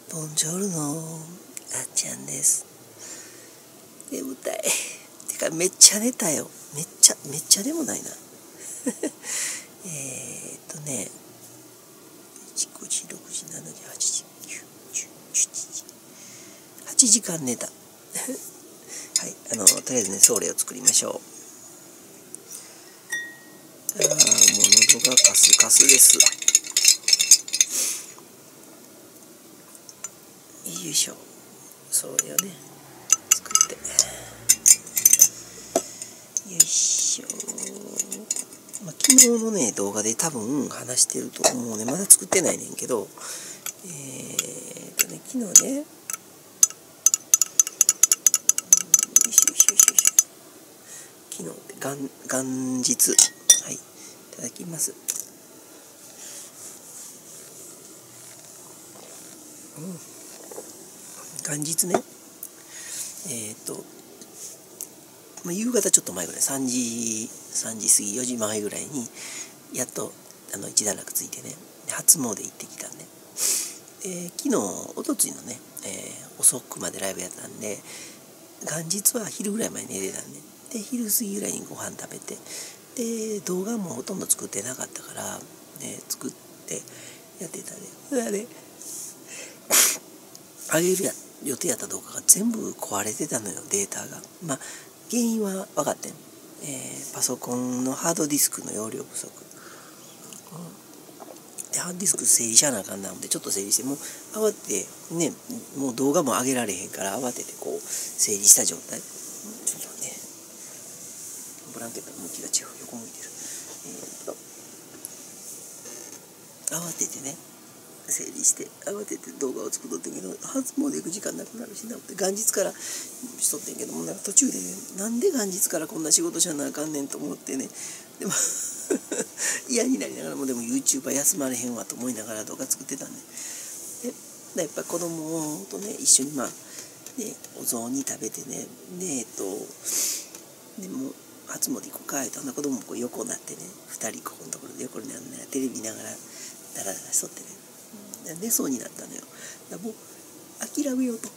ボンジョルノあっちゃんです。眠たい。てかめっちゃ寝たよ。めっちゃでもないな。1、5時、6時、7時、8時、9、10、11時。8時間寝た。はい、とりあえずね、ソーレを作りましょう。もう喉がカスカスです。よいしょ。ソーレをね、作って。よいしょ。昨日のね、動画で多分話してると思うね。まだ作ってないねんけど、昨日ね、昨日って元日、はい、いただきます。元日ね、夕方ちょっと前ぐらい、3時過ぎ、4時前ぐらいにやっと一段落ついてね、初詣行ってきたんで、昨日おとついのね、遅くまでライブやったんで、元日は昼ぐらいまで寝てたんで、昼過ぎぐらいにご飯食べて、で動画もほとんど作ってなかったから、ね、作ってやってたね。あげる予定やった動画が全部壊れてたのよ、データが。原因は分かってん。パソコンのハードディスクの容量不足。でハードディスク整理しゃなあかんなのでちょっと整理して、もう慌ててね、もう動画も上げられへんから慌ててこう整理した状態。ちょっとね、ブランケットの向きが違う、横向いてる。慌ててね整理して慌てて動画を作っとってんけど、初詣行く時間なくなるしなって元日からしとってんけども、途中で、なんで元日からこんな仕事しなあかんねんと思ってね、でも嫌になりながらも、でも YouTuber 休まれへんわと思いながら動画作ってたんで、やっぱ子供とね一緒にお雑煮食べてね、でも初詣行こうかって子供もこう横になってね、2人ここのところで横になってね、テレビ見ながらダラダラしとってね、寝そうになったのよ。だもう諦めようと、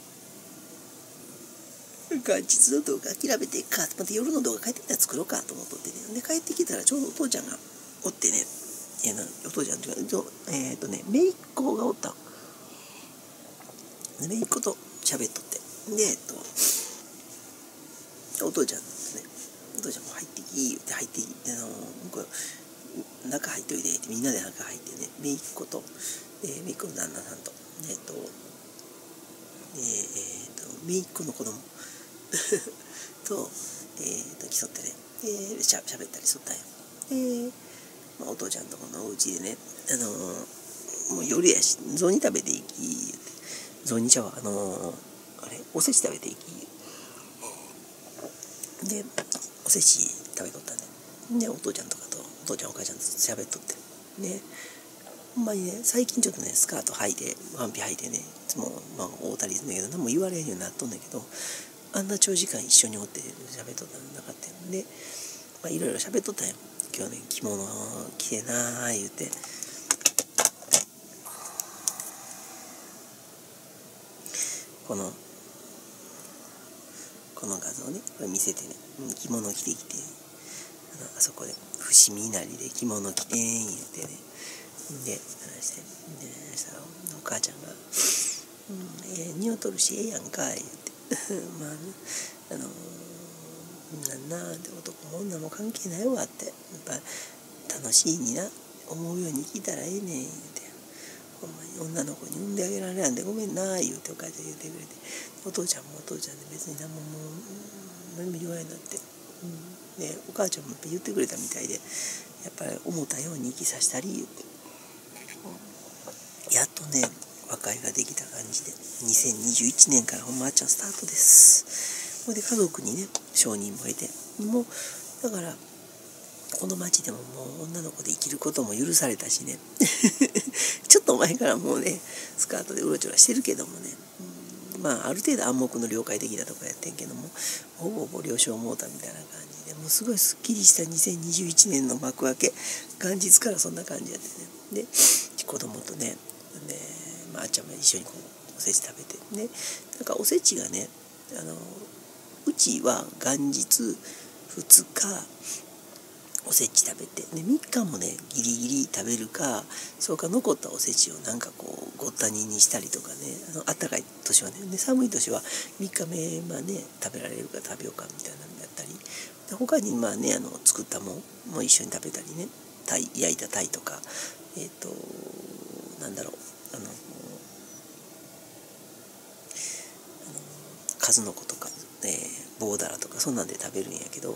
元日の動画諦めてか、また夜の動画帰ってきたら作ろうかと思っとってね。で帰ってきたらちょうどお父ちゃんがおってね、お父ちゃんっていうか姪っ子がおったん。姪っ子と喋っとって、でお父ちゃんですね、お父ちゃんも入ってき言って入ってきて、中入っといてってみんなで中入ってね、姪っ子と姪っ子の旦那さんと姪っ子の子供と競ってね、しゃべったりしとったんよ。お父ちゃんとこのお家でね、もう夜やし雑煮食べていきって、雑煮茶はおせち食べていきで、おせち食べとったね。でお父ちゃんとかとお父ちゃんお母ちゃんと喋っとってね、ほんまにね、最近ちょっとねスカート履いてワンピ履いてね、いつも会うたりするんだけど、何も言われへんようになっとんだけど、あんな長時間一緒におって喋っとったのなかったんで、いろいろ喋っとったんよ。今日ね着物着てなー言うて、この画像ね、これ見せてね、着物着てきて、あそこで伏見稲荷で着物着てん言うてね、で話して、でしたらお母ちゃんが「匂うとるしええやんか」言うてなんて男も女も関係ないわって、やっぱ楽しいにな思うように生きたらええねん言うて、ほんまに女の子に産んであげられなんでごめんな言うてお母ちゃん言うてくれて、お父ちゃんもお父ちゃんで別に何も何も言わんようになって、でお母ちゃんもやっぱ言ってくれたみたいで、やっぱり思ったように生きさせたり言うて、やっとね和解ができた感じで、2021年からほんまあっちゃんスタートです。これで家族にね承認も得て、もうだからこの町でももう女の子で生きることも許されたしねちょっと前からもうねスカートでうろちょろしてるけどもね、ある程度暗黙の了解的なとこやってんけども、ほぼ了承もうたみたいな感じで、もうすごいすっきりした2021年の幕開け、元日からそんな感じやってね。で子供とね、あっっちゃんも一緒にこうおせち食べてね、なんかおせちがねうちは元日2日おせち食べて、で3日もねギリギリ食べるか、そうか残ったおせちをなんかこうごった煮にしたりとかね、あったかい年はね、で寒い年は3日目はね食べられるか食べようかみたいなのやったり、で他にまあね作ったもんも一緒に食べたりね、焼いた鯛とかなんだろう数の子とか、棒だらとかそんなんで食べるんやけど、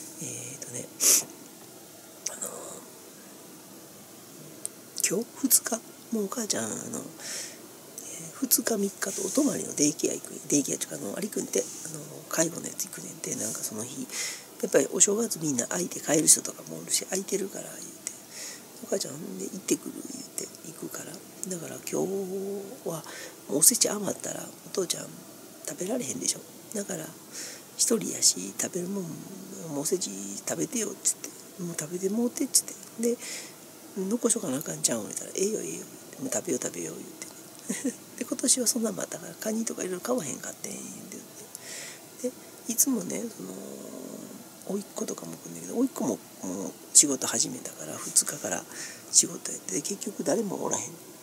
今日2日もうお母ちゃん2日3日とお泊まりのデイケア行く、デイケアとかあれ行くんで介護のやつ行くねんで、なんかその日やっぱりお正月みんな空いて帰る人とかもおるし、空いてるから言うて、お母ちゃんで行ってくる言うて行くから、だから今日はおせち余ったらお父ちゃん食べられへんでしょ、だから一人やし食べるもんもうおせち食べてよっつって、もう食べてもうてっつって、で残しとかなあかんちゃうん言ったらええよもう食べよう言うてで今年はそんなんもあったからカニとかいろいろ買わへんかってんで、いつもね甥っ子とかも来るんだけど、甥っ子ももう仕事始めたから2日から仕事やって、結局誰もおらへん、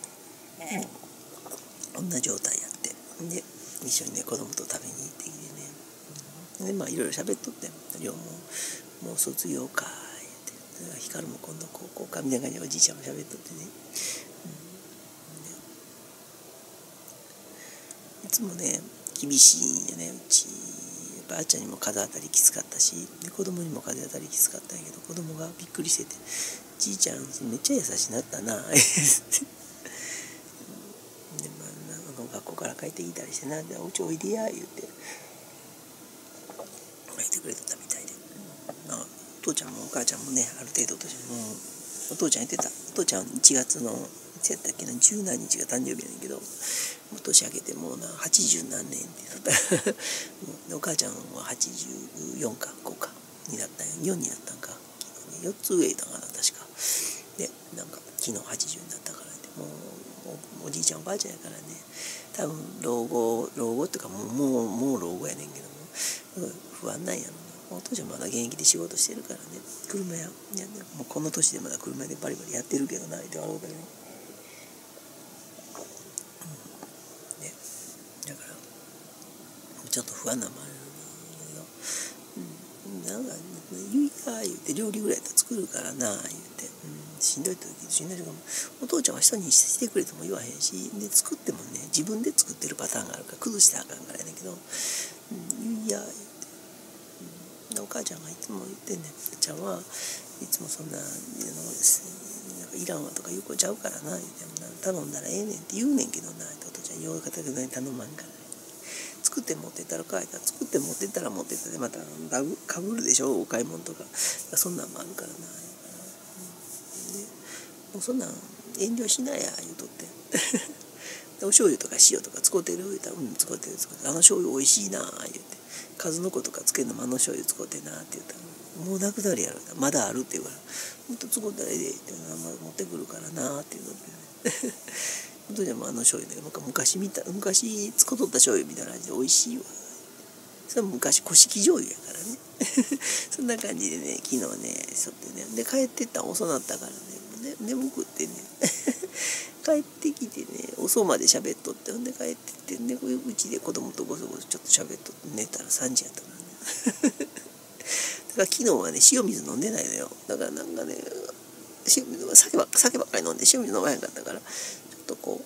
こんな状態やって、で一緒にね子供と食べに行ってきてね、でまあいろいろ喋っとって、亮もう卒業か言って、光も今度高校かみたいな感じでおじいちゃんも喋っとってね、いつもね厳しいんやね、うちばあちゃんにも風当たりきつかったし、で子供にも風当たりきつかったんやけど、子供がびっくりしてて「じいちゃんめっちゃ優しなったな」で、学校から帰ってきたりして「なんでおうちおいでや」言うて言ってくれてたみたいで、お父ちゃんもお母ちゃんもねある程度年もお父ちゃん言ってた、お父ちゃん1月のいつやったっけな十何日が誕生日やねんけど、もう年明けてもうな80何年って言ったでお母ちゃんは84か5かになったんや、4になったんか、昨日ね4つ上いたかな確かで、なんか昨日80になったからって、もうおじいちゃんおばあちゃんやからね、多分老後っていうかもう老後やねんけども不安なんやろな。お父ちゃんまだ現役で仕事してるからね、車屋もうこの年でまだ車屋でバリバリやってるけどなって笑うけどね、だからちょっと不安なのもあるんだけど、なんか言いや言うて料理ぐらいやったら作るからな言うて、しんどい時しんどい時もお父ちゃんは人にしてくれとも言わへんし、で作ってもね自分で作ってるパターンがあるから崩してあかんからやねんけど、言いや言うて、お母ちゃんがいつも言ってんねん、ちゃんはいつもそんななんかいらんわとか言う子ちゃうからな言うて、頼んだらええねんって言うねんけどな、お父ちゃんようかたくない頼まんから、作って持ってったら帰ったら作って持ってったら持ってったでまたかぶるでしょお買い物とか、そんなんもあるからな、でもうそんなん遠慮しなや言うとってでお醤油とか塩とか使うてる言うたら使うてるあの醤油おいしいな言うて、数の子とかつけるのもあの醤油使うてなって言ったらもうなくなるやろまだあるって言うからもっと使うたらええでって持ってくるからなって言うのって本当にあの醤油ね昔使うとった醤油みたいな味で美味しいわ、それは昔古式醤油やからねそんな感じでね昨日ねしょってね、で帰ってったら遅なったからね眠くってね帰ってきてね遅まで喋っとって、ほんで帰ってってねうちで子供とごそごそちょっと喋っとって寝たら3時やったからねだから昨日はね塩水飲んでないのよ、だからなんかね酒ばっかり飲んで塩水飲まへんかったからちょっとこう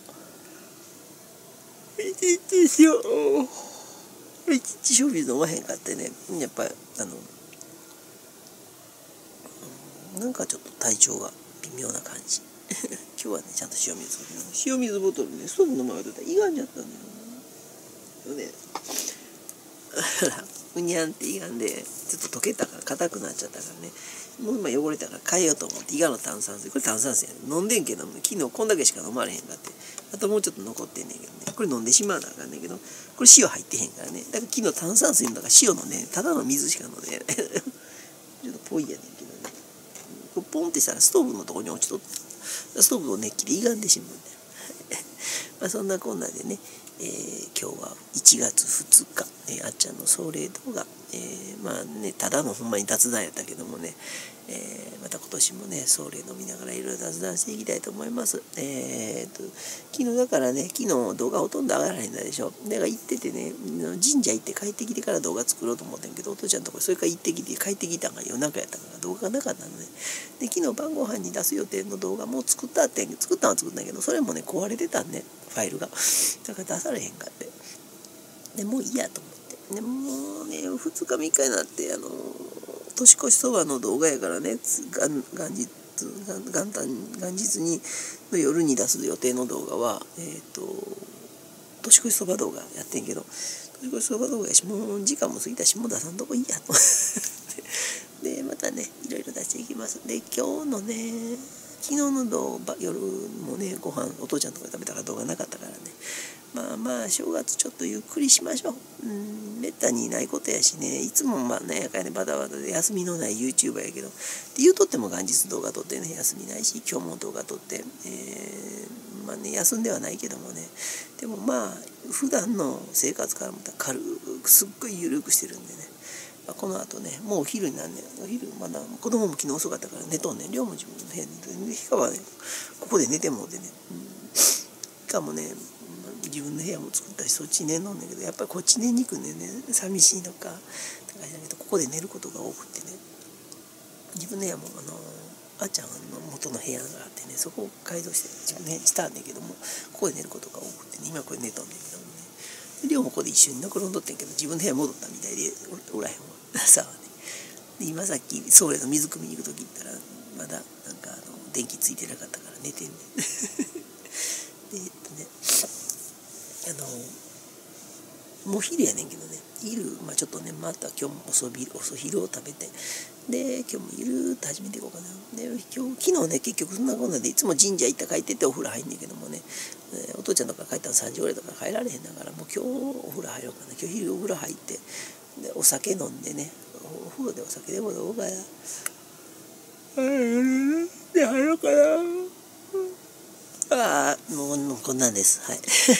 一日塩水飲まへんかってね、やっぱりなんかちょっと体調が微妙な感じ今日はねちゃんと塩水ボトルねストーブの前だったらいがんじゃったんだよねうにゃんっていがんでちょっと溶けたから硬くなっちゃったからね、もう今汚れたから変えようと思って、いがの炭酸水、これ炭酸水やね飲んでんけども昨日こんだけしか飲まれへんかって、あともうちょっと残ってんねんけどね、これ飲んでしまうなあかんねんけど、これ塩入ってへんからね、だから昨日炭酸水の中塩のねただの水しか飲んでないちょっとぽいやねんけどね、これポンってしたらストーブのとこに落ちとって、ストーブの熱気でいがんでしまうんだよそんなこんなでね、今日は1月2日、あっちゃんの壮麗動画、ただのほんまに雑談やったけどもね、また今年もね壮麗飲みながらいろいろ雑談していきたいと思います。昨日だからね、昨日動画ほとんど上がらへんだでしょ。だから行っててね、神社行って帰ってきてから動画作ろうと思ったんやけど、お父ちゃんとこそれから行ってきて帰ってきたんが夜中やったから動画がなかったのね。で昨日晩ご飯に出す予定の動画も作ったんは作ったんだけど、それもね壊れてたんね、ファイルが。だから出されへんかって。でもういいやと思って。でもうね2日3日になって年越しそばの動画やからね、元日にの夜に出す予定の動画は年越しそば動画やってんけど、年越しそば動画やしもう時間も過ぎたしもう出さんとこいいやとでまたねいろいろ出していきます。で今日のね昨日の夜もねご飯お父ちゃんとかで食べたから動画なかったからね、正月ちょっとゆっくりしましょう。めったにないことやしね、いつもバタバタで休みのない YouTuber やけど、言うとっても元日動画撮ってね休みないし、今日も動画撮って、休んではないけどもね、でも普段の生活からまた軽くすっごい緩くしてるんでね、この後ねもうお昼になんねん。お昼まだ子供も昨日遅かったから寝とんねん。寮も自分の部屋に寝て、ひかはねここで寝てもうてね、ひかもね自分の部屋も作ったしそっち寝んのんだけど、やっぱりこっち寝に行くんでね寂しいのかだけど、ここで寝ることが多くてね、自分の部屋もあっちゃんの元の部屋があってね、そこを改造して自分の部屋にしたんだけども、ここで寝ることが多くてね、今これ寝とんだけどもね、寮もここで一緒に残るんどってんけど自分の部屋戻ったみたいでおらへんわ朝はね。で今さっきソーレの水汲みに行く時行ったらまだ電気ついてなかったから寝てんねんでもう昼やねんけどね、昼ちょっとねまた今日も遅昼を食べて、で今日もゆるーっと始めていこうかな。で昨日ね結局そんなこんなでいつも神社行った帰ってってお風呂入んねんけどもね、お父ちゃんとか帰ったら3時ぐらいとか帰られへんだから、もう今日お風呂入ろうかな。今日昼お風呂入ってでお酒飲んでね、お風呂でお酒でも飲もうかな。で入ろうかな。もうこんなんです。はい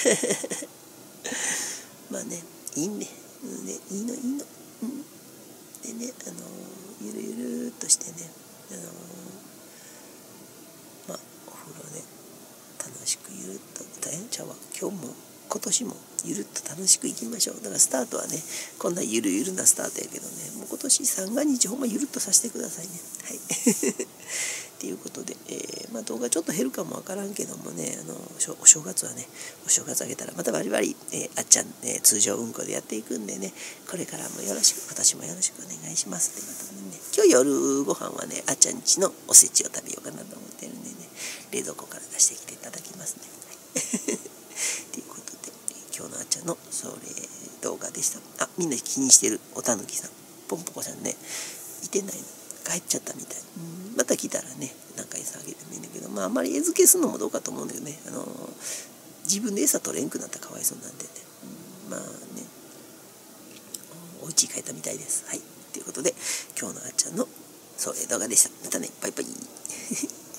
いいね。いいの。でねゆるゆるっとしてねお風呂で楽しくゆるっと大変ちゃうわ。今年もゆるっと楽しくいきましょう。だからスタートはねこんなゆるゆるなスタートやけどね、もう今年三が日ほんまゆるっとさせてくださいね。はいということで、動画ちょっと減るかもわからんけどもね、お正月はねお正月あげたらまたバリバリ、あっちゃん、通常運行でやっていくんでね、これからもよろしく、今年もよろしくお願いしますってことでね、今日夜ご飯はねあっちゃん家のおせちを食べようかなと思ってるんでね、冷蔵庫から出してきていただきますね。ということで、今日のあっちゃんのそれ動画でした。みんな気にしてるおたぬきさん、ポンポコさんねいてないの、帰っちゃったみたい。また来たらね何か餌あげてもいいんだけど、あんまり餌付けするのもどうかと思うんだけどね、自分で餌取れんくなったらかわいそうなんでね、お家帰ったみたいです。はいということで今日のあっちゃんのそういう動画でした。またねバイバイ